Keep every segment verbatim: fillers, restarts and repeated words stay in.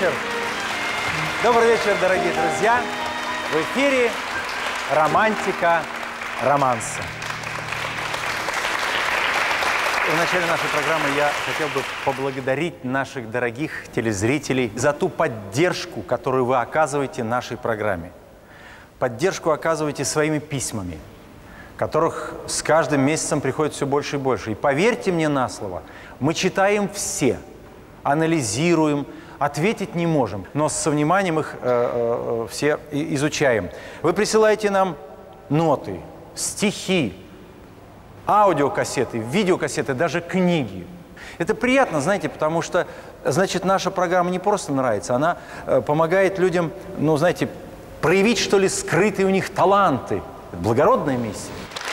вечер. Добрый вечер, дорогие друзья. В эфире романтика романса. В начале нашей программы я хотел бы поблагодарить наших дорогих телезрителей за ту поддержку, которую вы оказываете нашей программе. Поддержку оказываете своими письмами, которых с каждым месяцем приходит все больше и больше. И поверьте мне на слово, мы читаем все, анализируем, ответить не можем, но со вниманием их э, э, все изучаем. Вы присылаете нам ноты, стихи, аудиокассеты, видеокассеты, даже книги. Это приятно, знаете, потому что, значит, наша программа не просто нравится, она э, помогает людям, ну, знаете, проявить, что ли, скрытые у них таланты. Благородная миссия.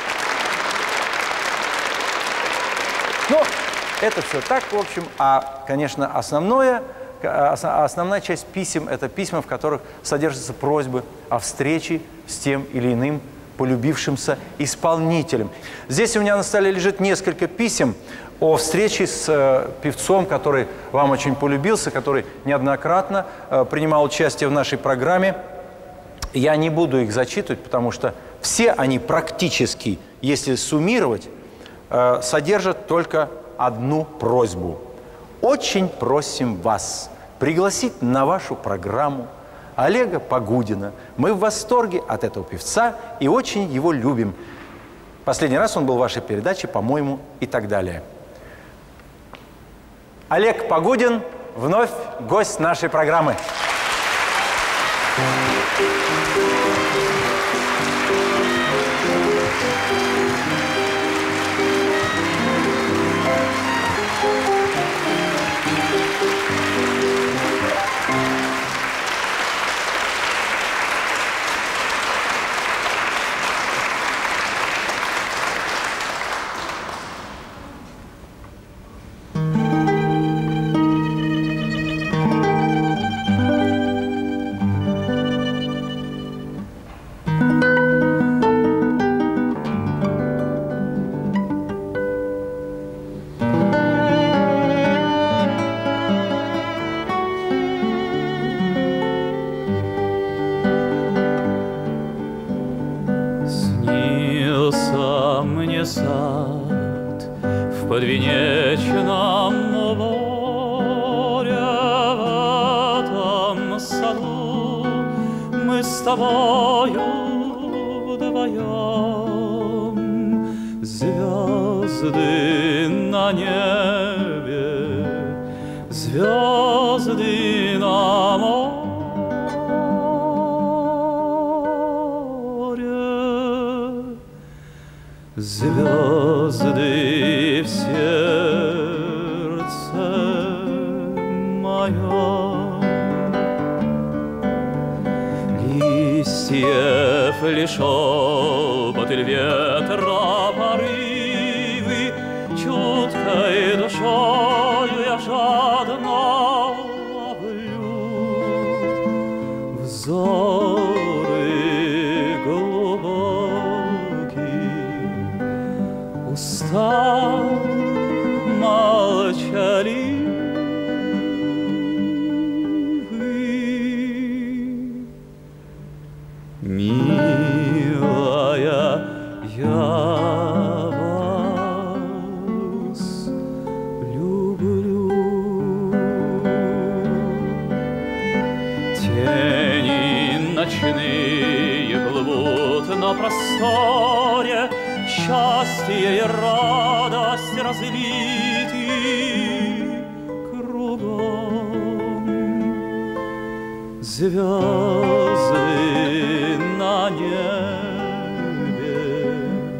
Ну, это все так, в общем. А, конечно, основное, основная часть писем – это письма, в которых содержатся просьбы о встрече с тем или иным полюбившимся исполнителем. Здесь у меня на столе лежит несколько писем о встрече с э, певцом, который вам очень полюбился, который неоднократно э, принимал участие в нашей программе. Я не буду их зачитывать, потому что все они практически, если суммировать, э, содержат только одну просьбу. Очень просим вас пригласить на вашу программу Олега Погудина. Мы в восторге от этого певца и очень его любим. Последний раз он был в вашей передаче, по-моему, и так далее. Олег Погудин вновь гость нашей программы. Звезды на небе, звезды на море, звезды в сердце моем, листьев лишь шепот или ветра порывы, чуткой душою я жадно ловлю взоры глубокие, уста молчаливы. Милая, я вас люблю. Тени ночные плывут на просторе, счастье и радость разлиты кругом. Звезды на небе,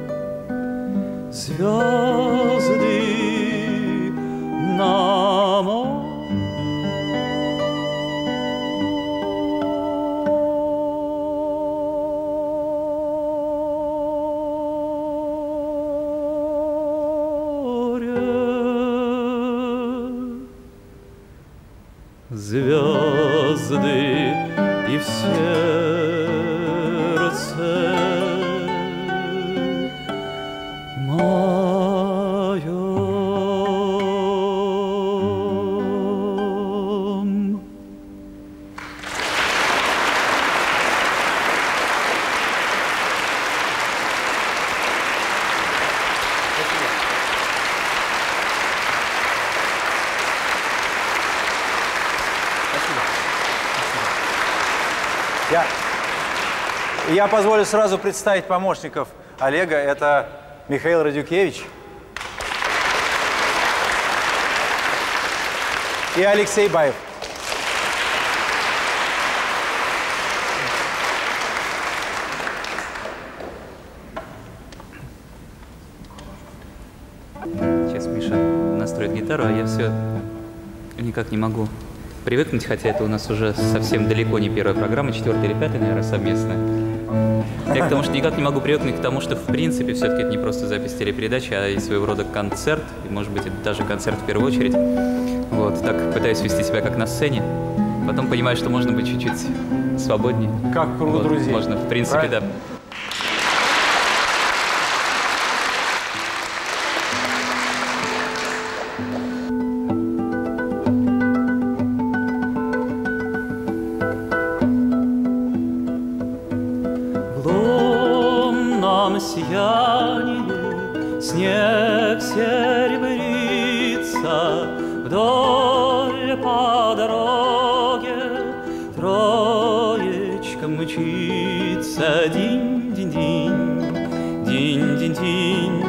звезды на море. Звезды и в сердце моем. Я, я позволю сразу представить помощников Олега. Это Михаил Радюкевич и Алексей Баев. Сейчас Миша настроит гитару, а я все никак не могу привыкнуть, хотя это у нас уже совсем далеко не первая программа, четвертая или пятая, наверное, совместная. Я к тому, что никак не могу привыкнуть к тому, что в принципе все-таки это не просто запись телепередачи, а и своего рода концерт, и может быть это даже концерт в первую очередь. Вот, так пытаюсь вести себя как на сцене, потом понимаю, что можно быть чуть-чуть свободнее. Как в кругу Вот, друзей. можно, в принципе, Правильно? да. Сияние, снег серебрится вдоль по дороге, троечка мчится, динь-динь-динь, динь-динь-динь,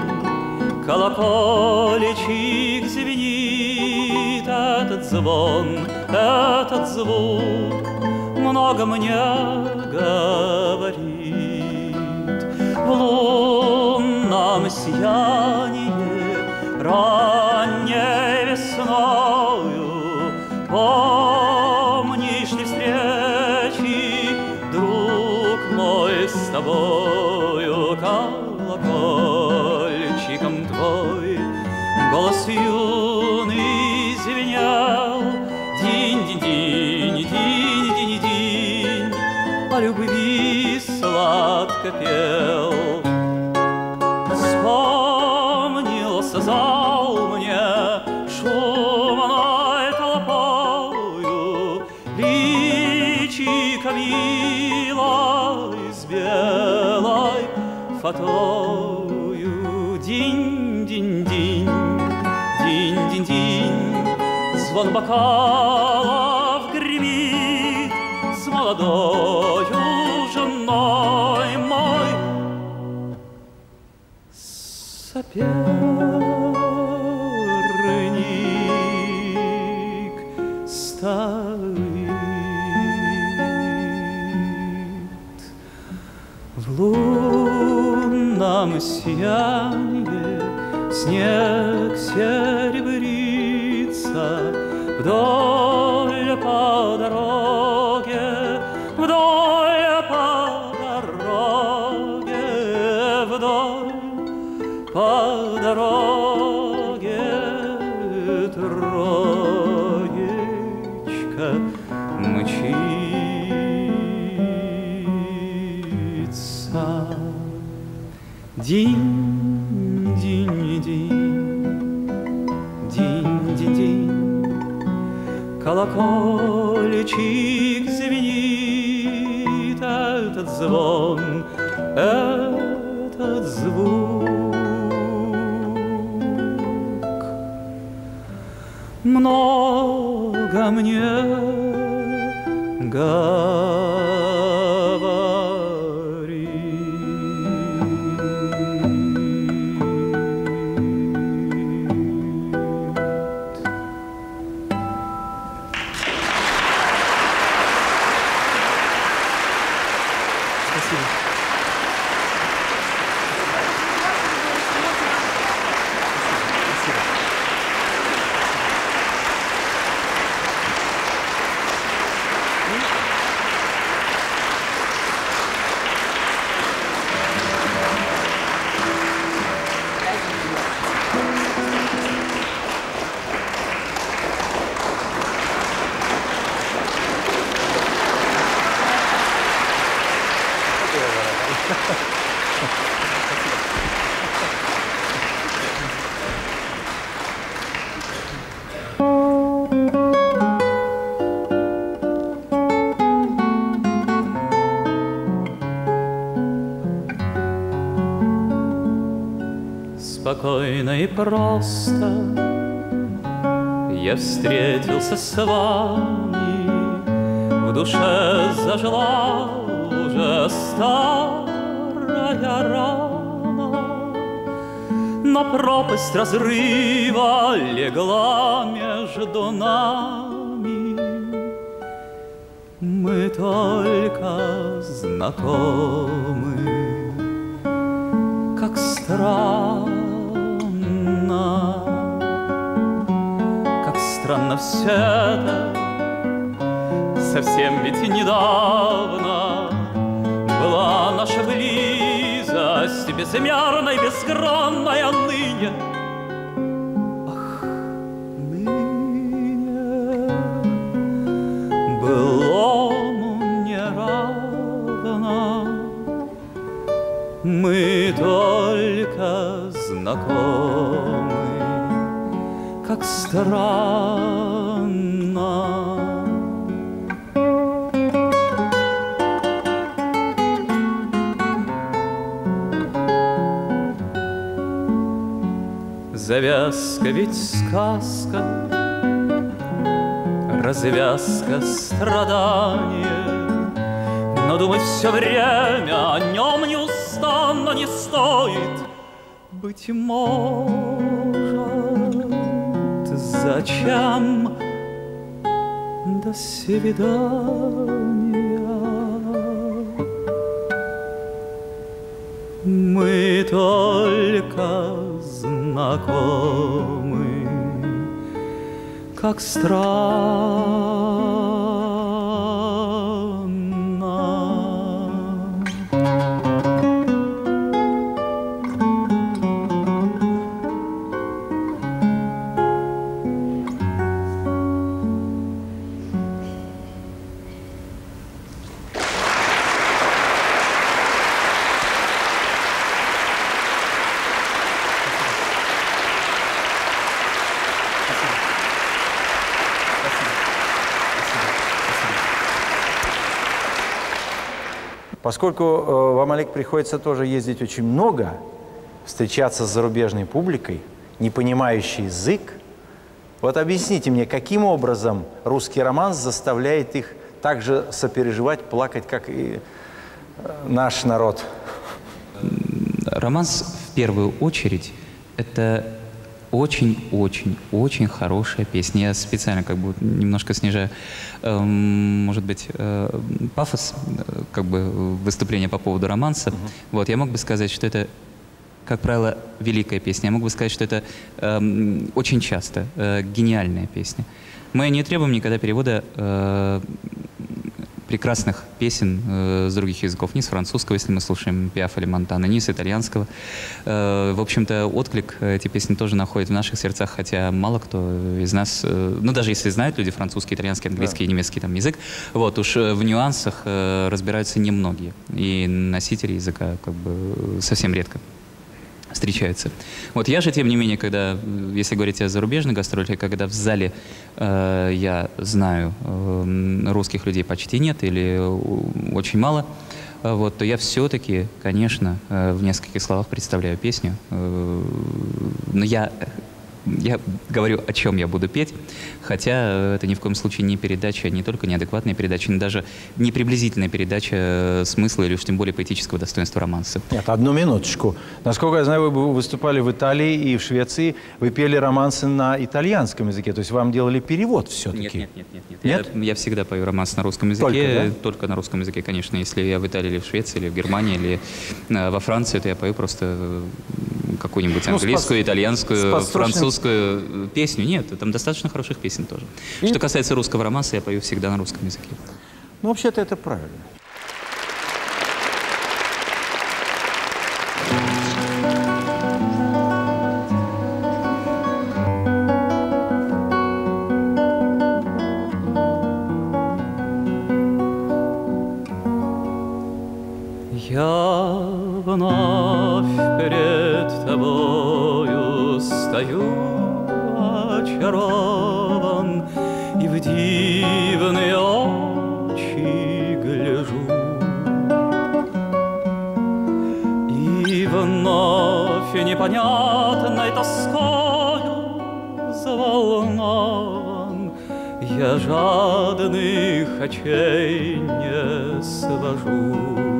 колокольчик звенит, этот звон, этот звук много мне говорит. В лунном сиянии ранней весною помнишь ли встречи, друг мой, с тобою? Колокольчиком твой голос юный звенел, динь-динь-динь, динь-динь-динь, о любви сладко пел. Вспомнился зал мне шумной толпою, личико милой с белой фатою. Динь-динь-динь, динь-динь-динь, звон бокалов гремит с молодою женой мой. Соперник стоит в лунном сиянии, снег серебрится вдоль по дороге, вдоль по дороге, вдоль по дороге, троечка мчится. Динь-динь-динь, динь-динь-динь, колокольчик звенит, этот звон, этот звук много мне говорит. Спасибо. Спокойно и просто я встретился с вами в В душе зажила уже старая рана, на пропасть разрыва легла между нами. Мы только знакомы, как странно, как странно все это. Совсем ведь недавно была наша близость безмерной, безгранная ныне. Ах, ныне былому не равно. Мы только знакомы, как странно. Завязка ведь сказка, развязка страдания, но думать все время о нем неустанно не стоит. Быть может, зачем до свидания? Мы только знакомы, как странно. Поскольку э, вам, Олег, приходится тоже ездить очень много, встречаться с зарубежной публикой, не понимающей язык, вот объясните мне, каким образом русский романс заставляет их так же сопереживать, плакать, как и э, наш народ? Романс, в первую очередь, это очень-очень-очень хорошая песня. Я специально как бы немножко снижаю, э, может быть, э, пафос э, как бы выступления по поводу романса. Uh-huh. Вот, я мог бы сказать, что это, как правило, великая песня. Я мог бы сказать, что это э, очень часто э, гениальная песня. Мы не требуем никогда перевода э, прекрасных песен э, с других языков, ни с французского, если мы слушаем Пиаф или Монтана, ни с итальянского. Э, в общем-то, отклик эти песни тоже находят в наших сердцах, хотя мало кто из нас, э, ну даже если знают люди французский, итальянский, английский, да. немецкий там, язык, вот уж в нюансах э, разбираются немногие, и носители языка как бы совсем редко встречаются. Вот я же, тем не менее, когда, если говорить о зарубежных гастролях, когда в зале э, я знаю, э, русских людей почти нет или очень мало, э, вот, то я все-таки, конечно, э, в нескольких словах представляю песню. Э, но я, я говорю, о чем я буду петь, хотя это ни в коем случае не передача, не только неадекватная передача, но даже не приблизительная передача смысла или уж тем более поэтического достоинства романса. Нет, одну минуточку. Насколько я знаю, вы выступали в Италии и в Швеции, вы пели романсы на итальянском языке, то есть вам делали перевод все-таки? Нет, нет, нет, нет. нет. нет? Я, я всегда пою романс на русском языке, только, да? только на русском языке, конечно. Если я в Италии или в Швеции, или в Германии, или э, во Франции, то я пою просто какую-нибудь английскую, ну, итальянскую, французскую песню. Нет, там достаточно хороших песен тоже. И... Что касается русского романса, я пою всегда на русском языке. Ну, вообще-то это правильно. Я вновь перед тобою стою, очарован, и в дивные очи гляжу. И вновь непонятной тоскою взволнован я жадных очей не свожу.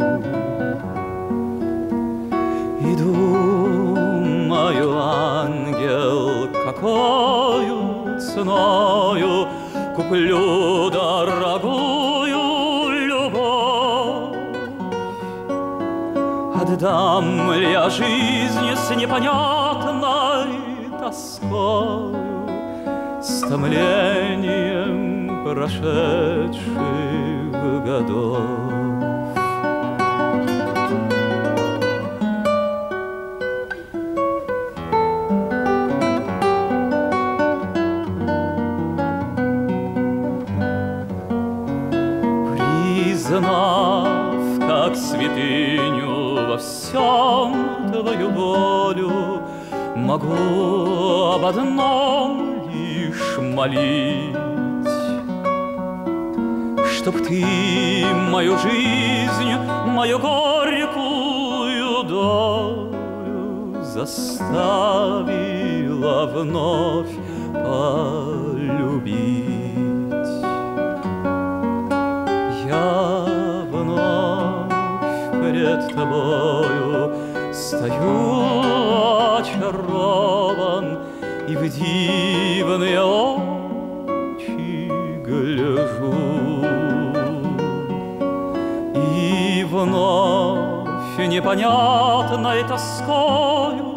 И думаю, ангел, какою ценою куплю дорогую любовь. Отдам ли я жизнь с непонятной тоскою, с томлением прошедших годов? Признав, как святыню во всем твою волю, могу об одном лишь молить, чтоб ты мою жизнь, мою горькую долю заставила вновь полюбить. Я вновь пред тобою стою очарован и в дивные очи гляжу, и вновь непонятной тоскою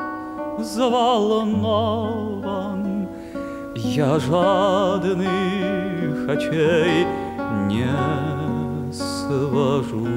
заволнован я жадных очей не свожу.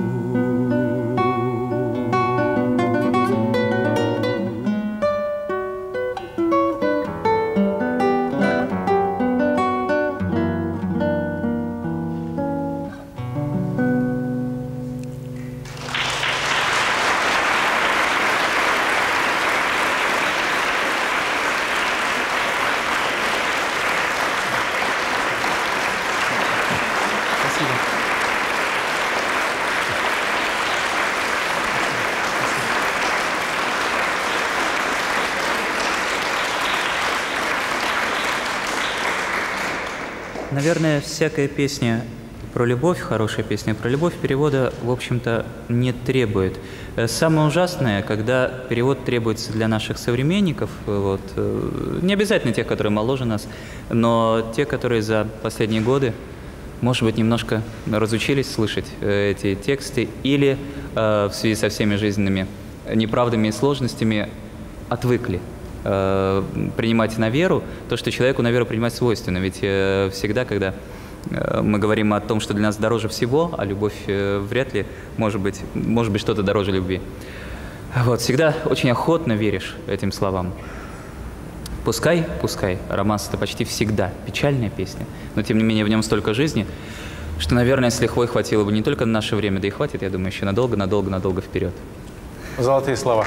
Наверное, всякая песня про любовь, хорошая песня про любовь, перевода, в общем-то, не требует. Самое ужасное, когда перевод требуется для наших современников, вот, не обязательно тех, которые моложе нас, но те, которые за последние годы, может быть, немножко разучились слышать эти тексты или э, в связи со всеми жизненными неправдами и сложностями отвыкли э, принимать на веру то, что человеку на веру принимать свойственно. Ведь э, всегда, когда э, мы говорим о том, что для нас дороже всего, а любовь э, вряд ли может быть, может быть что-то дороже любви. Вот, всегда очень охотно веришь этим словам. Пускай, пускай, романс — это почти всегда печальная песня, но тем не менее в нем столько жизни, что, наверное, с лихвой хватило бы не только на наше время, да и хватит, я думаю, еще надолго, надолго, надолго вперед. Золотые слова.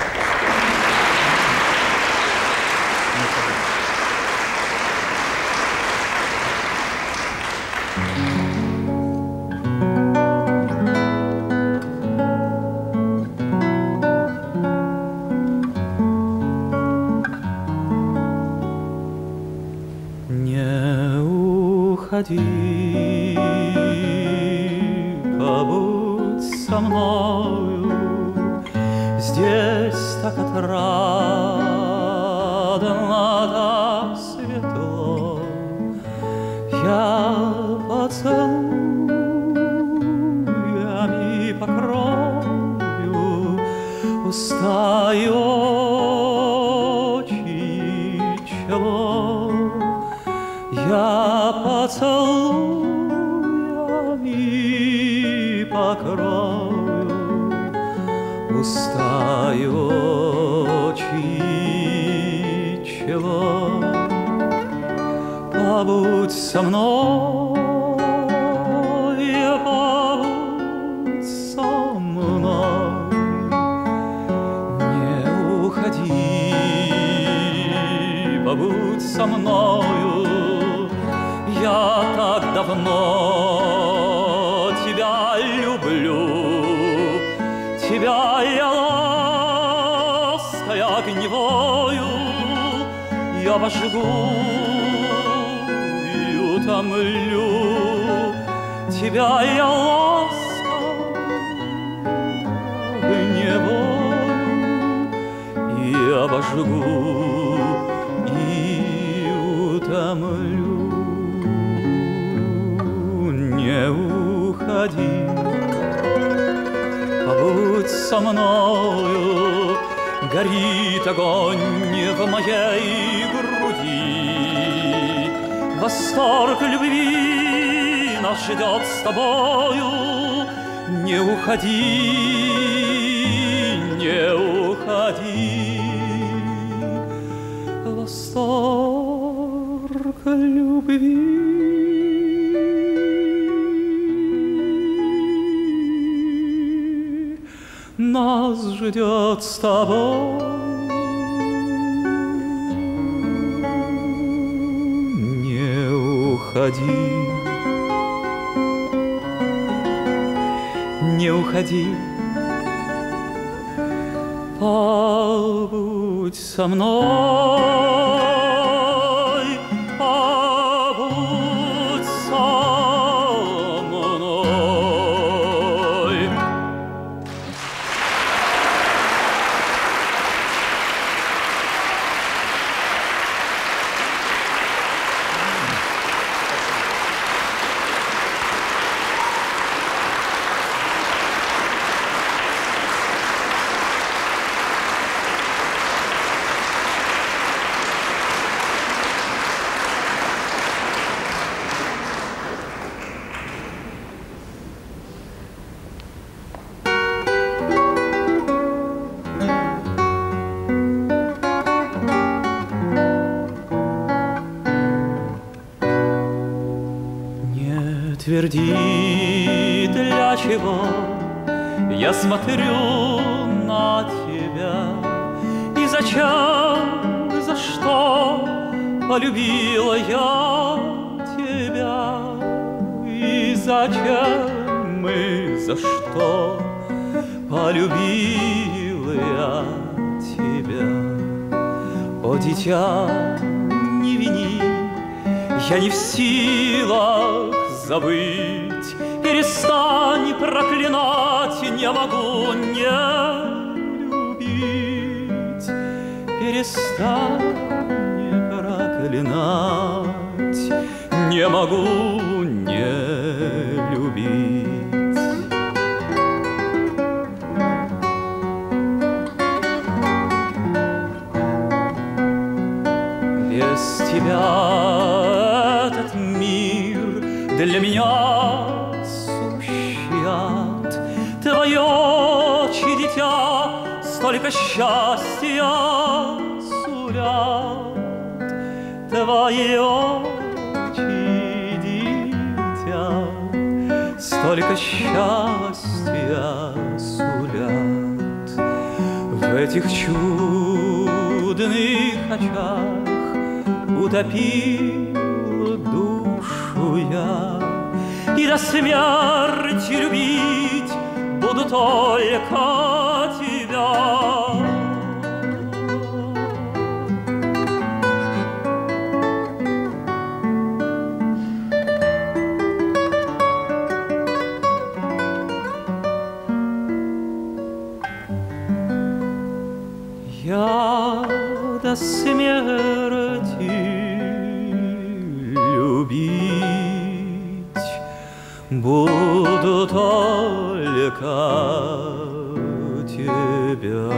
Уходи, побудь со мною, здесь так отрадно, так светло. Я поцелуями покрою уста и очи, чело. Я поцелуями покрою уста и очи, чело. Побудь со мной, побудь со мной, не уходи, побудь со мною. Я так давно тебя люблю, тебя я лаской огневою, я пожгую утомлю, тебя я ласков неволю и обожгу, и утомлю. Не уходи, побудь со мною, горит огонь в моей груди. Восторг любви нас ждет с тобою. Не уходи, не уходи. Восторг любви нас ждет с тобой. Не уходи, не уходи, побудь со мной, побудь со мной. Тверди, для чего я смотрю на тебя, и зачем, за что полюбила я тебя, и зачем и за что полюбила я тебя. О, дитя, не вини, я не в силах забыть, перестань проклинать, не могу не любить. Перестань проклинать, не могу не любить. Без тебя этот мир для меня сущий ад. Твои очи, дитя, столько счастья сулят. Твои очи, дитя, столько счастья сулят. В этих чудных очах утопил душу я, и до смерти любить буду только тебя. Я до смерти любить буду только тебя.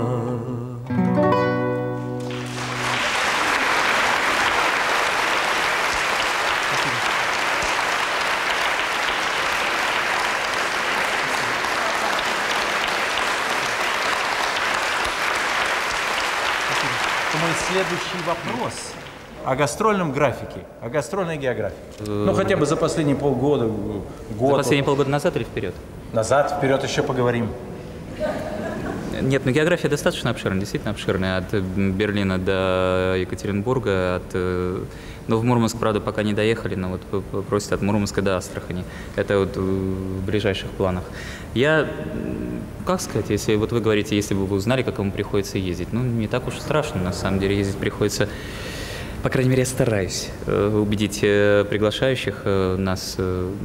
Мой следующий вопрос о гастрольном графике, о гастрольной географии. Ну, хотя бы за последние полгода, год. За последние полгода назад или вперед? Назад, вперед еще поговорим. Нет, ну география достаточно обширная, действительно обширная. От Берлина до Екатеринбурга, от... Ну, в Мурманск, правда, пока не доехали, но вот просят от Мурманска до Астрахани. Это вот в ближайших планах. Я, как сказать, если вот вы говорите, если бы вы узнали, как ему приходится ездить, ну, не так уж страшно, на самом деле, ездить приходится по крайней мере, я стараюсь убедить приглашающих нас,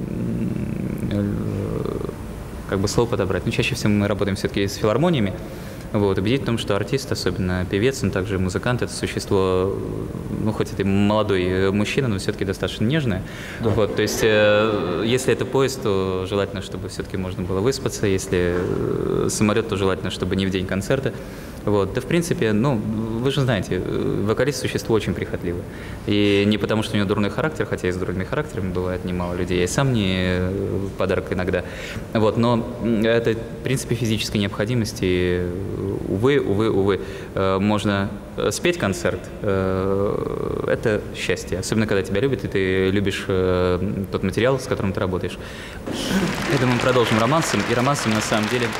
как бы слово подобрать. Но чаще всего мы работаем все-таки с филармониями. Вот, убедить в том, что артист, особенно певец, он также музыкант, это существо, ну, хоть это и молодой мужчина, но все-таки достаточно нежное. Да. Вот, то есть, э, если это поезд, то желательно, чтобы все-таки можно было выспаться, если самолет, то желательно, чтобы не в день концерта. Вот, да, в принципе, ну, вы же знаете, вокалист – существо очень прихотливое. И не потому, что у него дурной характер, хотя и с дурными характерами бывает немало людей, я и сам не подарок иногда. Вот, но это, в принципе, физическая необходимость, и, увы, увы, увы, можно спеть концерт – это счастье, особенно когда тебя любят, и ты любишь тот материал, с которым ты работаешь. Я думаю, мы продолжим романсом, и романсом, на самом деле,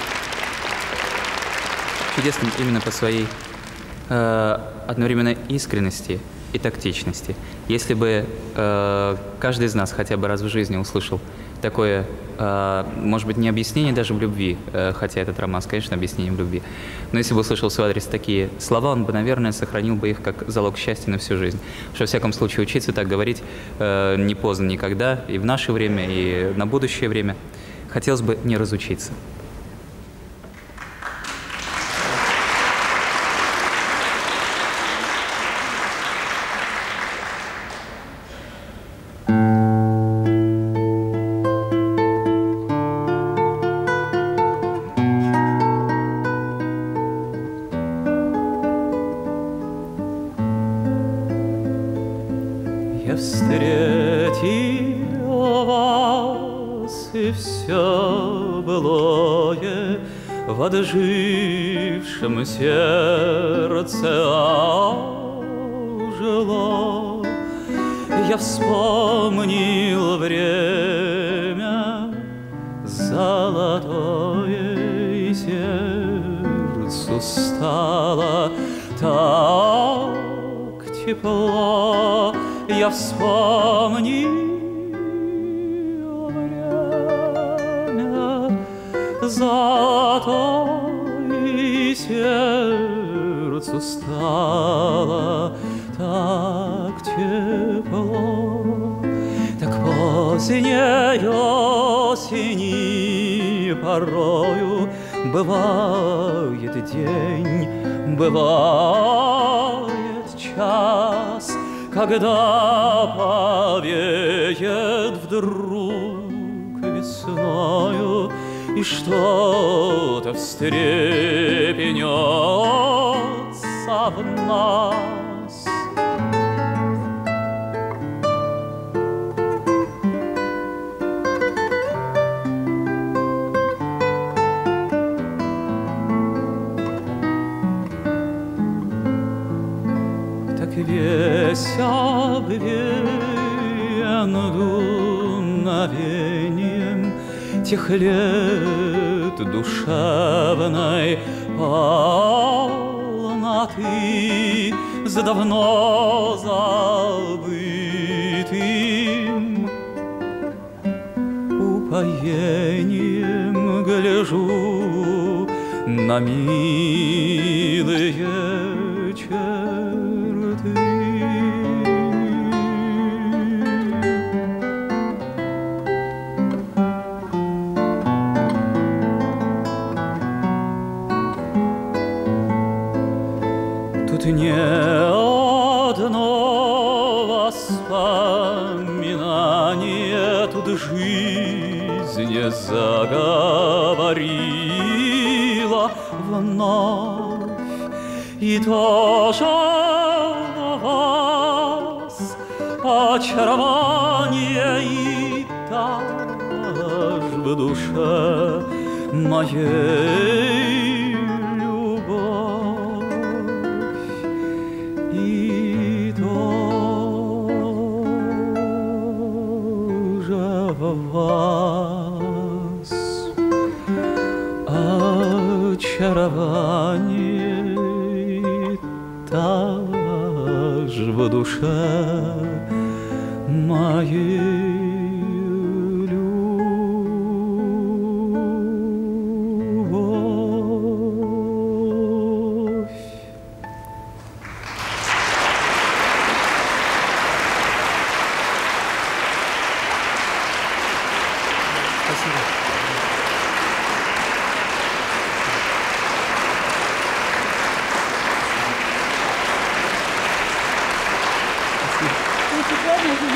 чудесным именно по своей э, одновременно искренности и тактичности. Если бы э, каждый из нас хотя бы раз в жизни услышал такое, э, может быть, не объяснение даже в любви, э, хотя этот роман, конечно, объяснением в любви, но если бы услышал в свой адрес такие слова, он бы, наверное, сохранил бы их как залог счастья на всю жизнь. Потому что, во всяком случае, учиться так говорить э, не поздно никогда, и в наше время, и на будущее время. Хотелось бы не разучиться. Я встретил вас, и все былое в отжившем сердце ожило. Я вспомнил время золотое, и сердцу стало так тепло. Я вспомнил время золотое, и сердцу стало так тепло. Так поздней осени порою бывает день, бывает час, когда повеет вдруг весною, и что-то встрепенется в нас. Так весь обвеян дуновением тех лет душевной полноты, за давно забытым упоением гляжу на милые черты. Тут не одно воспоминание, тут жизнь заговорила вновь, и тоже вас очарование, и даже в душе моей любовь, и тоже вас очарование, даже в душе моей любовь.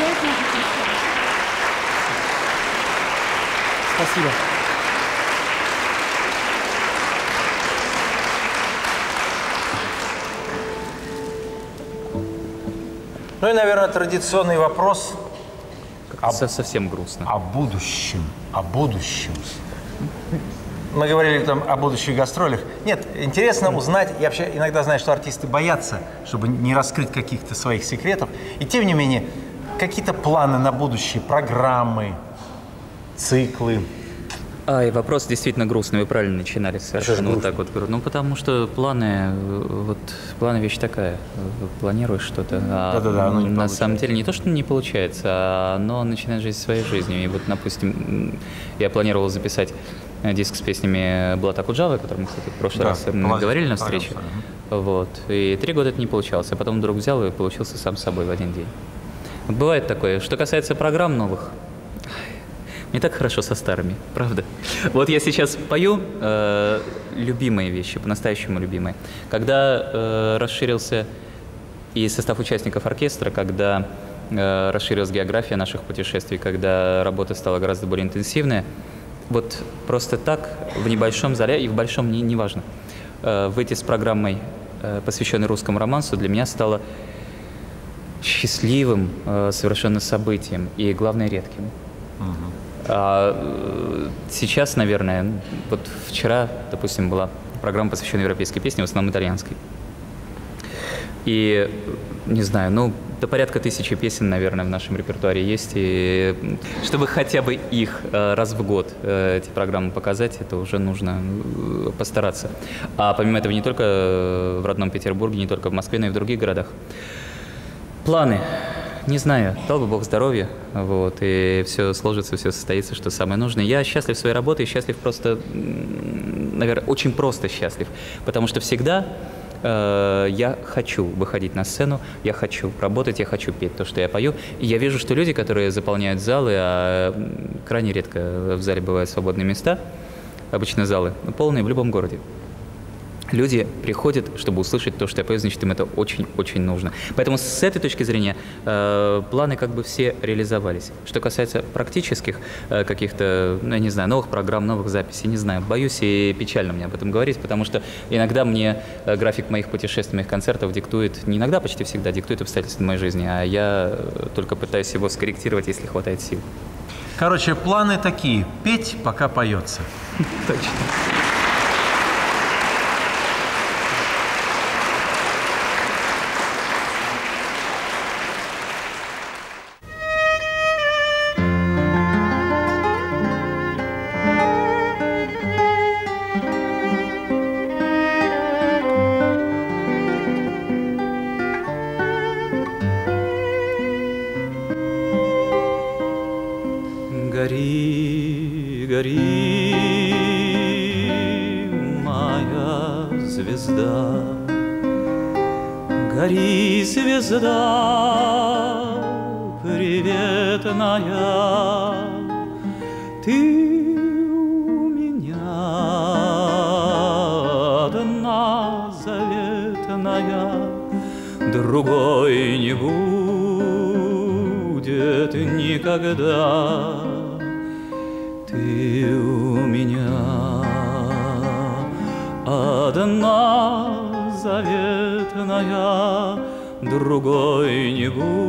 Сделать можете еще раз. Спасибо. Ну и, наверное, традиционный вопрос Как-то со- совсем грустно. о будущем. О будущем. Мы говорили там о будущих гастролях. Нет, интересно узнать, я вообще иногда знаю, что артисты боятся, чтобы не раскрыть каких-то своих секретов. И тем не менее, какие-то планы на будущее, программы, циклы. А, и вопрос действительно грустный, вы правильно начинали совершенно вот грустно? так вот. говорю. Ну, потому что планы, э, вот, планы вещь такая, э, планируешь что-то, а Да-да-да, оно не на получается. самом деле не то, что не получается, а оно начинает жить своей жизнью. И вот, допустим, м, я планировал записать э, диск с песнями Блата Куджавы, о котором мы, кстати, в прошлый Да, раз э, молодец, говорили на встрече. понравился, Вот, и три года это не получалось, а потом вдруг взял и получился сам собой в один день. Вот бывает такое. Что касается программ новых, мне так хорошо со старыми, правда. Вот я сейчас пою э, любимые вещи, по-настоящему любимые. Когда э, расширился и состав участников оркестра, когда э, расширилась география наших путешествий, когда работа стала гораздо более интенсивная, вот просто так в небольшом зале, и в большом, не, неважно, э, выйти с программой, э, посвященной русскому романсу, для меня стало счастливым э, совершенно событием и, главное, редким. А, э, сейчас, наверное, ну, вот вчера, допустим, была программа, посвященная европейской песне, в основном итальянской. И, не знаю, ну, до порядка тысячи песен, наверное, в нашем репертуаре есть. И чтобы хотя бы их э, раз в год, э, эти программы показать, это уже нужно э, постараться. А помимо этого, не только э, в родном Петербурге, не только в Москве, но и в других городах. Планы. Не знаю, дал бы Бог здоровья, вот, и все сложится, все состоится, что самое нужное. Я счастлив своей работой, счастлив просто, наверное, очень просто счастлив, потому что всегда э, я хочу выходить на сцену, я хочу работать, я хочу петь то, что я пою, и я вижу, что люди, которые заполняют залы, а крайне редко в зале бывают свободные места, обычно залы полные в любом городе. Люди приходят, чтобы услышать то, что я пою, значит, им это очень-очень нужно. Поэтому с этой точки зрения э, планы как бы все реализовались. Что касается практических э, каких-то, ну, я не знаю, новых программ, новых записей, не знаю, боюсь и печально мне об этом говорить, потому что иногда мне э, график моих путешествий, моих концертов диктует, не иногда, почти всегда диктует обстоятельства моей жизни, а я э, только пытаюсь его скорректировать, если хватает сил. Короче, планы такие. Петь, пока поется. Точно. Гори, гори, моя звезда, гори, звезда, приветная, ты у меня одна заветная, другой не будет никогда. Ты у меня одна заветная, другой не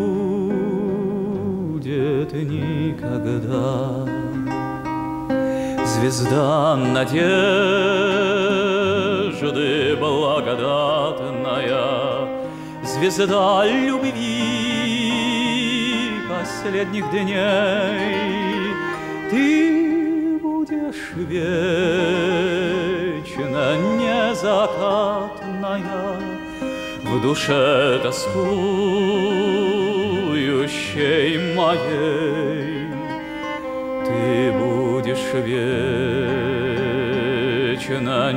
будет никогда. Звезда надежды благодатная, звезда любви последних дней, ты будешь вечно незакатная, в душе тоскующей моей. Ты будешь вечно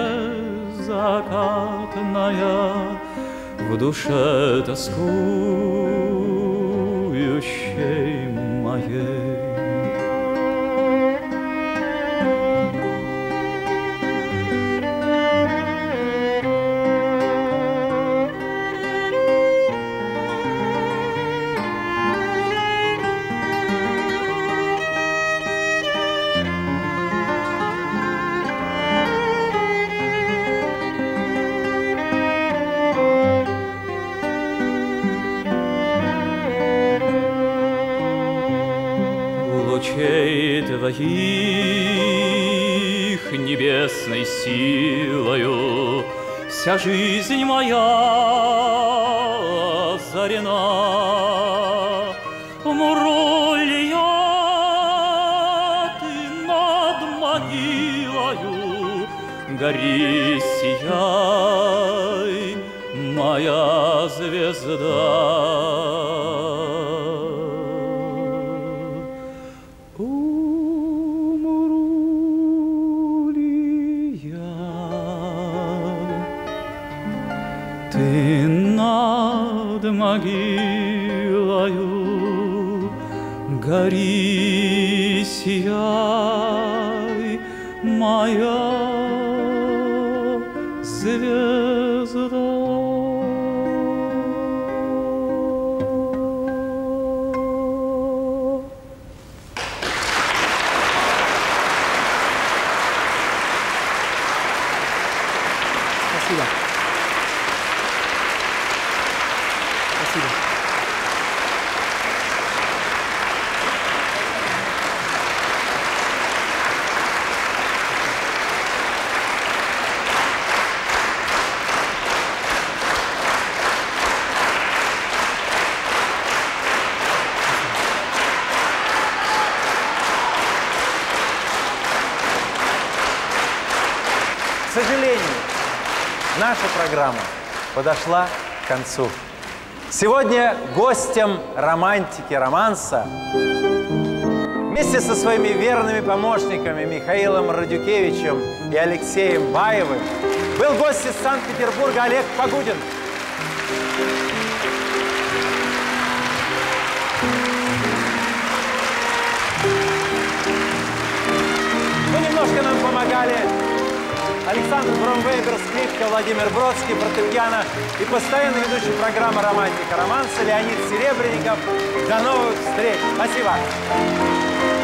незакатная, в душе тоскующей моей. твоих небесной силою вся жизнь моя озарена. Умру ли я, ты над могилою, гори, сияй, моя звезда. Умру ли я, ты над могилою, гори, сияй, моя звезда. Спасибо. Спасибо. К сожалению, наша программа подошла к концу. Сегодня гостем романтики романса вместе со своими верными помощниками Михаилом Радюкевичем и Алексеем Баевым был гость из Санкт-Петербурга Олег Погудин. Ну, немножко нам помогали Александр Бромвейбер, скрипка, Владимир Бродский, фортепиано и постоянно ведущий программы «Романтика романса» Леонид Серебренников. До новых встреч! Спасибо!